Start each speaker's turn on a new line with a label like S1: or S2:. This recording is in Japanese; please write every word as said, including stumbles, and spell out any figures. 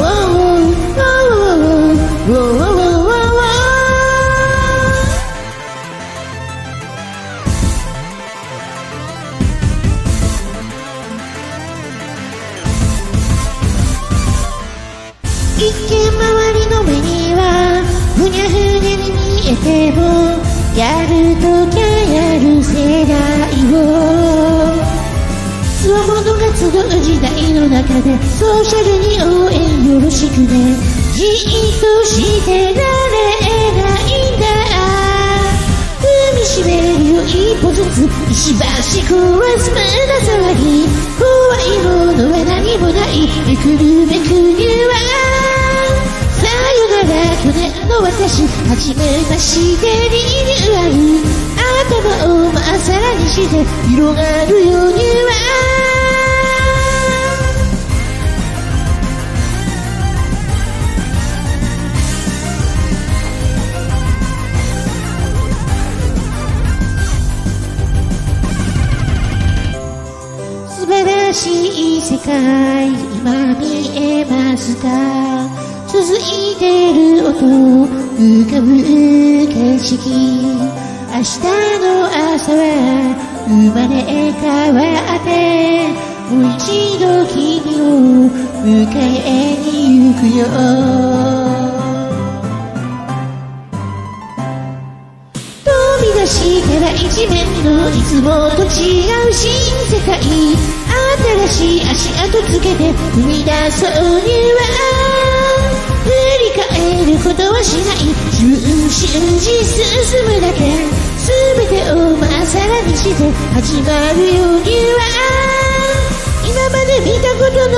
S1: 一見周りの目にはふにゃふにゃに見えても、やるときゃやる世代をつわものが集う時代の中で、ソーシャルに応援よろしくね。じっとしてられないんだ、踏みしめるよ一歩ずつ、石橋壊す胸騒ぎ、怖いものは何もない、めくるめくるわ。さよなら去年の私、初めましてリニューアル、頭をまっさらにして広がるようには。素晴らしい世界、今見えますか。続いてる音、浮かぶ景色、明日の朝は生まれ変わって、もう一度君を迎えに行くよ。飛び出したら一面のいつもと違う新世界、新しい足跡つけて踏み出そうには。振り返ることはしない、自分信じ進むだけ、全てをまっさらにして始まるようには。今まで見たこと